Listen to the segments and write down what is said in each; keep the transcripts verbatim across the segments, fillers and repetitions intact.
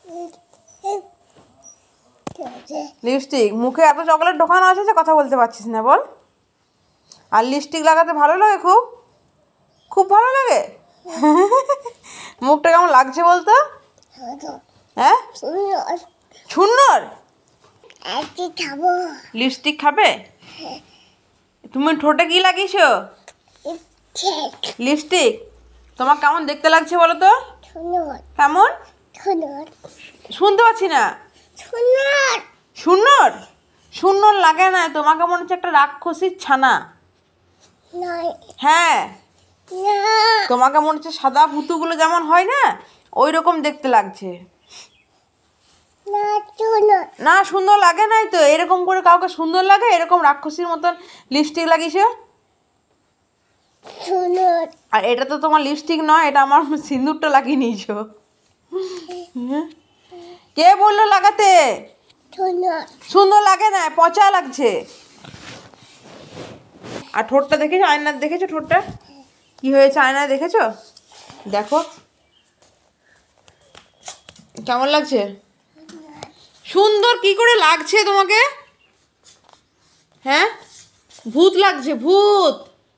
Lipstick মুখে এত chocolate ঢোকানো আছে যে কথা বলতে পারছিস না বল। আর লিপস্টিক লাগাতে ভালো লাগে, খুব খুব ভালো লাগে। মুখটা কেমন লাগছে বলতো? হ্যাঁ সুন্দর। লিপস্টিক খাবে? তুমি ঠোঁটে কি লাগিয়েছো? লিপস্টিক। তোমার কেমন দেখতে লাগছে বলো তো? কেমন? শুনতে পাচ্ছি না। সুন্দর সুন্দর লাগে না, তোমাকে মনে হচ্ছে একটা রাক্ষসীর ছানা। হ্যাঁ তোমাকে মনে হচ্ছে সাদা পুতুগুলো যেমন হয় না, ওই রকম দেখতে লাগছে। না সুন্দর লাগে নাই তো, এরকম করে কাউকে সুন্দর লাগে? এরকম রাক্ষসীর মতন লিপস্টিক লাগিয়েছে। আর এটা তো তোমার লিপস্টিক নয়, এটা আমার সিঁদুরটা লাগিয়ে নিয়েছো। কে বললো লাগাতে? সুন্দর লাগে না, পচা লাগছে। আর ঠোঁটটা দেখেছো? আয়নার দেখেছো ঠোঁটটা কি হয়েছে? আয়নায় দেখেছো? দেখো কেমন লাগছে। সুন্দর কি করে লাগছে তোমাকে? হ্যাঁ ভূত লাগছে, ভূত।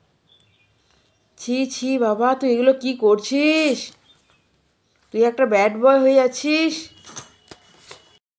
ছি ছি বাবা, তুই এগুলো কি করছিস? তুই একটা ব্যাড বয় হয়ে যাচ্ছিস।